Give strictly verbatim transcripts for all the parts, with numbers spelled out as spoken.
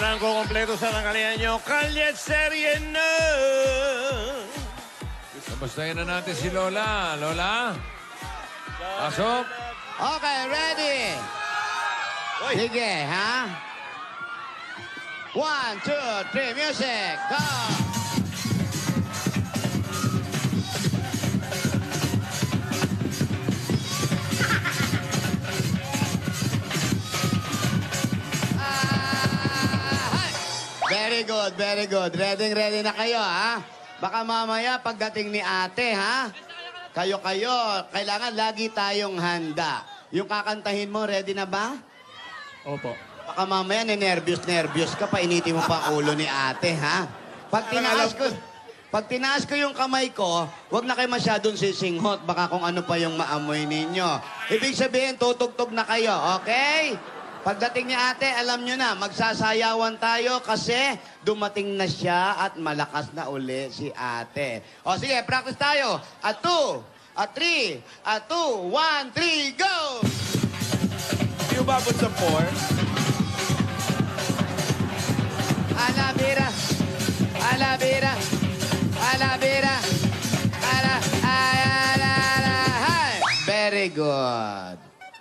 ang kukumpleto sa tangkalian nyo. Kalye Serye na! Kamustahin na natin si Lola. Lola? Pasok. Okay, ready? Sige, ha? One, two, three, music, go! Very good, very good. Ready, ready na kayo, ha? Baka mamaya pagdating ni ate, ha? Kayo-kayo, kailangan lagi tayong handa. Yung kakantahin mo, ready na ba? Opo. Baka mamaya, nervyos-nervyos ka, painitin mo pa ang ulo ni ate, ha? Pag tinaas ko, pag tinaas ko yung kamay ko, huwag na kayo masyadong sisinghot. Baka kung ano pa yung maamoy ninyo. Ibig sabihin, tutugtog na kayo, okay? Pagdating ni ate, alam nyo na, magsasayawan tayo kasi dumating na siya at malakas na uli si ate. O sige, practice tayo. A two, a three, a two, one, three, go! Di ba abot sa four? Alabira, alabira, alabira, ala, ala, ala, hi! Very good.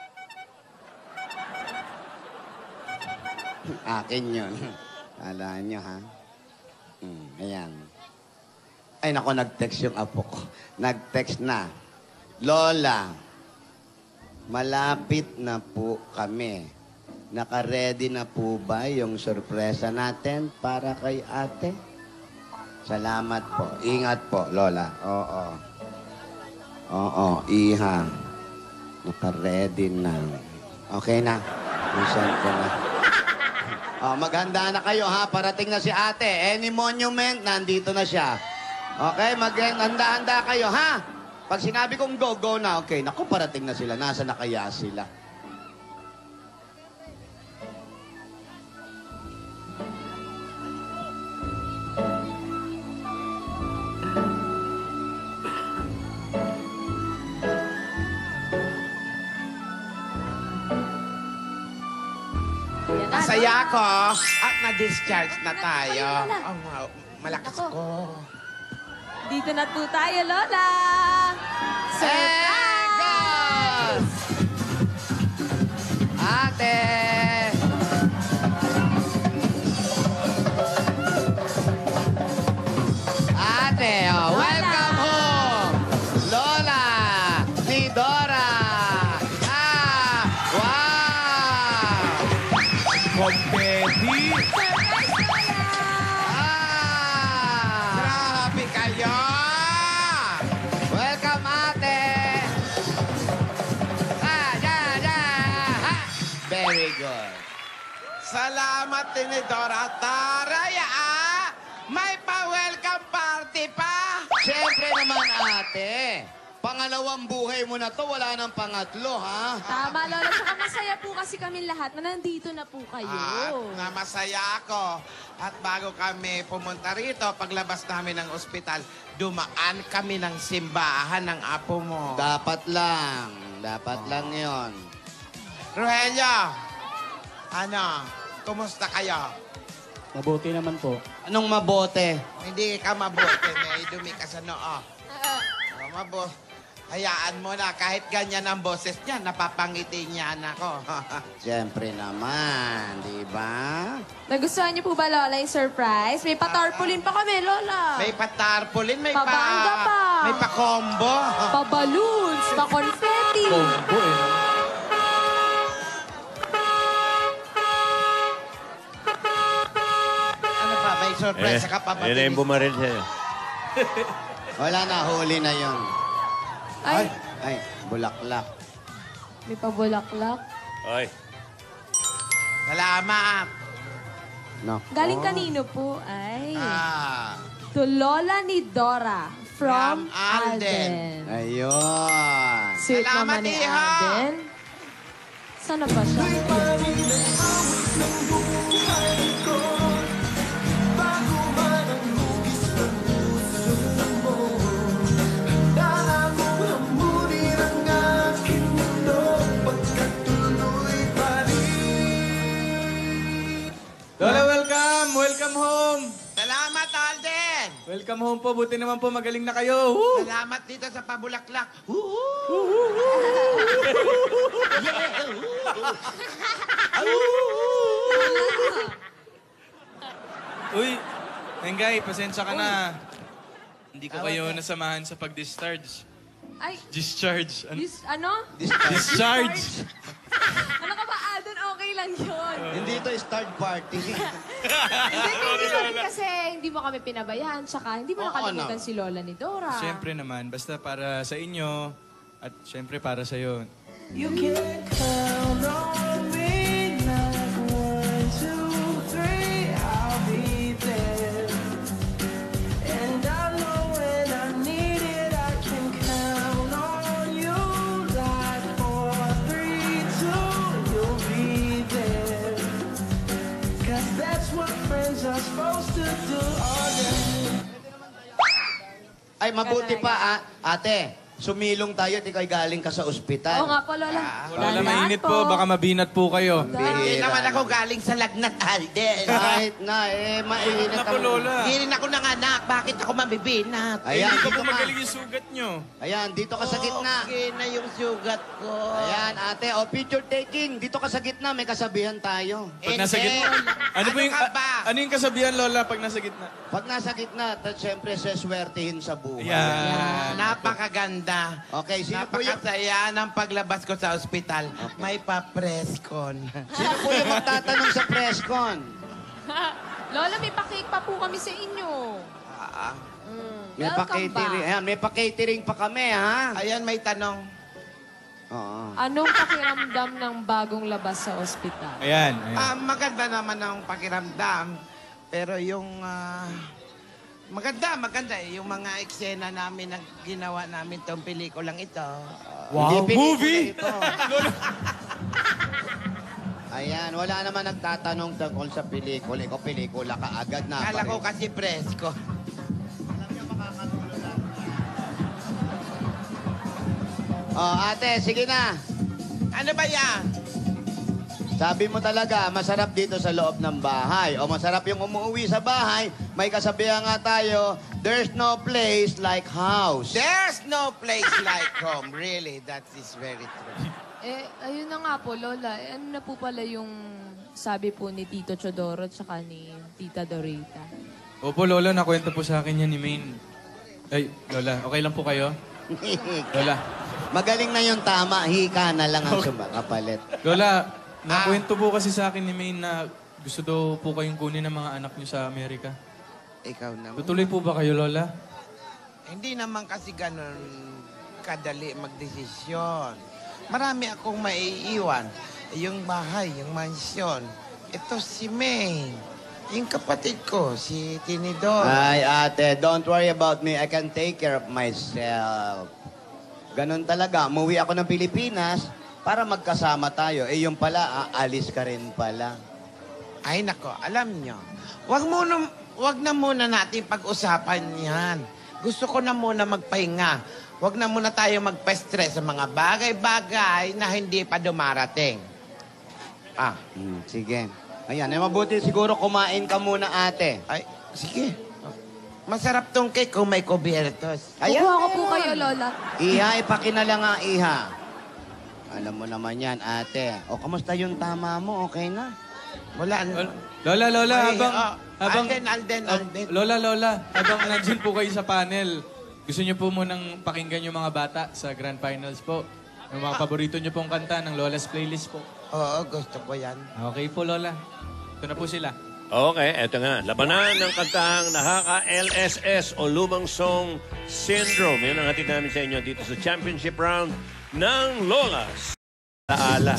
Akin yun. Alaan nyo, ha? Hmm, ayan. Ay, naku, nag-text yung apo ko. Nag-text na. Lola, malapit na po kami. Naka-ready na po ba yung sorpresa natin para kay ate? Salamat po. Ingat po, Lola. Oo. Oo, iha. Naka-ready na. Okay na. Minsan ko na. Oh, maghanda na kayo, ha? Parating na si ate. Any monument, nandito na siya. Okay, maghanda-handa kayo, ha? Pag sinabi kong go, go na. Okay, naku, parating na sila. Nasa na kaya sila? Masaya ako at na-discharge na tayo. Oh, wow. Malakas ko. Dito na po tayo, Lola! Surprise! Ate! Ate, oh, welcome home! Lola! Ni Dora! Ah! Wow! Kompeti! Ah! Grabe kayo! Welcome, ate! Ah, yeah, yeah! Ha! Very good. Salamat, Tinidora Taraya, ah! May pa-welcome party pa! Siyempre naman, ate. Pangalawang buhay mo na to, wala nang pangatlo, ha? Tama, Lola. Tsaka masaya po kasi kami lahat na nandito na po kayo. At na masaya ako. At bago kami pumunta rito, paglabas namin ng ospital, dumaan kami ng simbahan ng apo mo. Dapat lang. Dapat lang yon. Rogelio, ano, kumusta kayo? Mabuti naman po. Anong mabote? Hindi ka mabuti, may dumi ka sa noo. Oh, mabuti. Hayaan mo na, kahit ganyan ang boses niya, napapangiti niya ako. Siyempre naman, di ba? Nagustuhan niyo po ba, Lola, yung surprise? May patarpulin pa kami, Lola. May patarpulin, may pa... Pabangga pa. May pa-combo. Pa-balloons, pa-confetti. Combo eh. Ano pa, may surprise ka pa ba? Yan na yung bumaril sa'yo. Wala na, huli na yon. Ay, Ay, bulaklak. may pabulaklak. Oy. Salamat. No. Galing kanino po? Ay. Ah, To Lola ni Dora from, From Alden. Alden. Ayun. Sweet Salamat, naman ni Iha. Alden. Sana ba siya? Lola, welcome! home po. Buti naman po, magaling na kayo. Woo! Salamat dito sa pabulaklak. Uy, Engay, pasensya ka na. Hindi ko kayo nasamahan sa pag-discharge. Ay, Discharge. Ano? this, ano? Discharge. Ano ka ba, Adon? Okay lang yun. Hindi ito start party. Hindi, hindi sorry kasi hindi mo kami pinabayaan. Tsaka hindi mo Oo, nakalimutan no. si Lola ni Dora. Siyempre naman, basta para sa inyo at siyempre para sa iyo. You can count on me like one, two, three, I'll be there. And I know when I need it, I can count on you like four, three, two, you'll be there. Cause that's what friends are supposed to do all day. Ay, mabuti pa, ah. Ate, sumilong tayo at ikaw'y galing ka sa ospital. Oo nga po, Lola. Lola, Dahan mainit po. po. Baka mabinat po kayo. Hindi Bihira naman ako naman. galing sa lagnat, Alden. Kahit na, eh, mainit Naku, ang... Lola. Hindi rin ako nanganak. Bakit ako mabibinat? Ayan, Hindi ko dito po ka. magaling yung sugat nyo. Ayan, dito ka sa gitna. Okay na yung sugat ko. Ayan, ate, o picture taking. Dito ka sa gitna, may kasabihan tayo. Pag nasa Hindi. gitna. Ano, po yung, Ano ka ba? a- ano yung kasabihan, Lola, pag nasa gitna? Pag nasa gitna, ta- siyempre, seswertihin sa buhay. Ayan. Napakaganda. Okay, sino po yung... Napakasaya ng paglabas ko sa ospital. May pa-preskon. Sino po yung magtatanong sa presscon? Lola, may pa-cake pa po kami sa inyo. Ah, Mm, May welcome pa-catering. back. Ayan, may pa-catering pa kami, ha? ayan, may tanong. Oo. Anong pakiramdam ng bagong labas sa ospital? Ayan. ayan. Ah, maganda naman ang pakiramdam. Pero yung... ah, maganda, maganda. eh. Yung mga eksena namin na ginawa namin tong pelikulang ito. Wow, Hindi pelikula movie! ito. Ayan, wala naman nagtatanong tungkol sa pelikula. Ikaw pelikula ka agad na. Kala ko pareho. kasi presko. Oh, ate, sige na. Ano ba yan? Sabi mo talaga, masarap dito sa loob ng bahay. O masarap yung umuwi sa bahay. May kasabihan nga tayo, there's no place like house. There's no place like home. Really, that is very true. Eh, ayun na nga po, Lola. Eh, ano na po pala yung sabi po ni Tito Chodoro at saka ni Tita Dorita? Opo, Lola, nakwento po sa akin yan ni Maine. Ay, Lola, okay lang po kayo? Lola. Magaling na yung tama, hika na lang ang sumakapalit. Lola, nakwento po kasi sa akin ni Maine na gusto daw po kayong kunin ng mga anak niyo sa Amerika. Ikaw naman. Tutuloy po ba kayo, Lola? Hindi naman kasi ganun kadali magdesisyon. Marami akong maiiwan. Yung bahay, yung mansyon. Ito si May. Yung kapatid ko, si Tinidor. Ay, ate, don't worry about me. I can take care of myself. Ganon talaga. Umuwi ako ng Pilipinas para magkasama tayo. Eh, yung pala, aalis ka rin pala. Ay, nako, alam nyo. Wag, muna, wag na muna natin pag-usapan yan. Gusto ko na muna magpahinga. Wag na muna tayo magpa-stress sa mga bagay-bagay na hindi pa dumarating. Ah, Hmm, sige. Ayan, eh, mabuti siguro kumain ka muna, ate. ay, sige. Masarap tong cake kung may kubiertos. Ayan, Kukuha ko po meron. kayo, Lola. Iha, ipakilala nga, Iha. Alam mo naman yan, ate. O, kamusta yung tama mo? Okay na? Wala. Lola, Lola, Ay, habang... oh, habang Alden, Alden, Ah, Alden. Lola, Lola, habang nandyan po kayo sa panel, gusto niyo po munang pakinggan yung mga bata sa Grand Finals po. Yung mga paborito niyo pong kanta ng Lola's Playlist po. Oo, gusto ko yan. Okay po, Lola. Ito na po sila. Okay, eto nga. Labanan ng kantang nakaka-L S S o Lumang Song Syndrome. Yan ang hatid namin sa inyo dito sa championship round ng Lolas. Taala.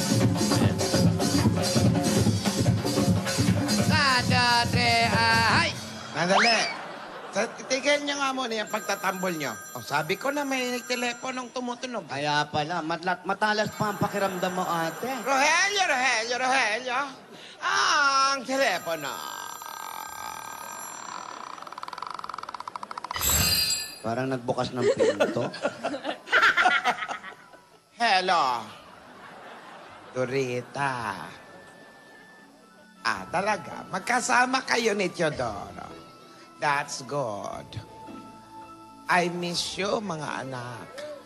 Kada, tre, ahay! Nandali. Sa- Tigil niyo nga muna yung pagtatambol niyo. Oh, sabi ko na may teleponong tumutunog. Kaya pala, matlat, matalas pa ang pakiramdam mo, ate. Rogelio, Rogelio, Rogelio. Ang telepono. Parang nagbukas ng pinto. Hello. Dorita. Ah, talaga. Magkasama kayo ni Teodoro. That's good. I miss you, mga anak.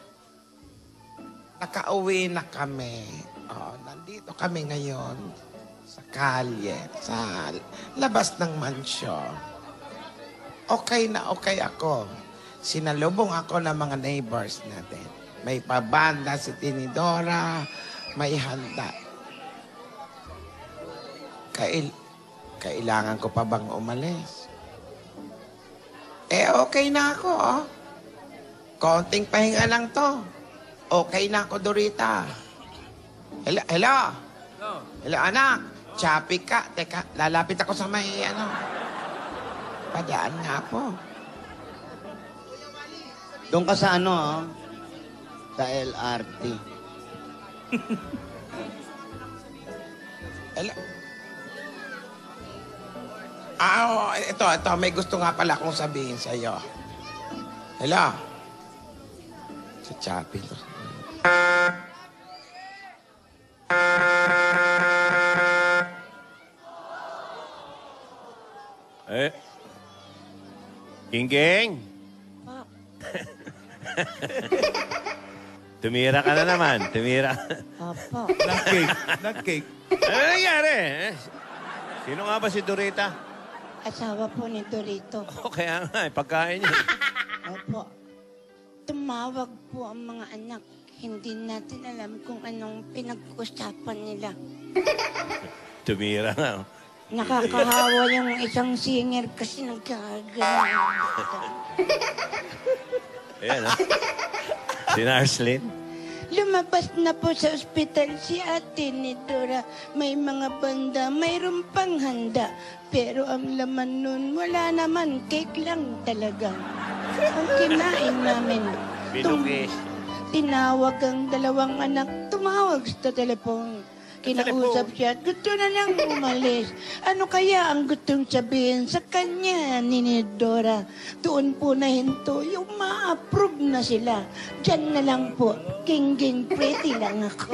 Nakauwi na kami. Oh, nandito kami ngayon sa kalye, sa labas ng mansyon. Okay na okay ako. Sinalubong ako ng mga neighbors natin. May pabanda si Tinidora, may handa. Kail kailangan ko pa bang umalis? Eh, okay na ako, oh. Konting pahinga lang to. Okay na ako, Dorita. Hello? Hello? Hello, anak. Choppy ka. Teka, lalapit ako sa may, ano. Padaan nga po. Doon ka sa ano, ah? Sa L R T. Hello? Ah, oh, ito, ito. May gusto nga pala akong sabihin sa'yo. Hello? Sa Choppy to. Eh. King-king. Tumira ka na naman. Tumira. Opo. Nut-cake. Nut-cake. Ano nangyari? Eh? Sino nga ba si Dorita? Asawa po ni Dorito. O kaya nga, eh, pagkain niya. Opo. Tumawag po ang mga anak. Hindi natin alam kung anong pinag-usapan nila. Tumira nga. Nakakahawa yung isang singer kasi nagkagano. Ayan, ha? Si Narslin. Lumabas na po sa ospital si ate ni Dora. May mga banda, mayroon pang handa. Pero ang laman nun, wala naman. Cake lang talaga. Ang kinain namin. Binugis. Tinawag ang dalawang anak. Tumawag sa telepon. Kinausap siya at gusto na niyang umalis. Ano kaya ang gustong sabihin sa kanya ni Dora? Doon po na hinto, yung ma-approve na sila. Diyan na lang po, king-king pretty lang ako.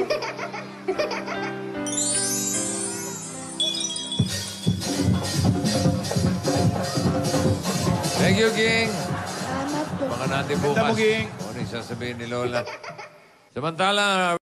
Thank you, King. Salamat po. Baka natin Ganda bukas. mo, King. Ano yung sasabihin ni Lola? Samantala,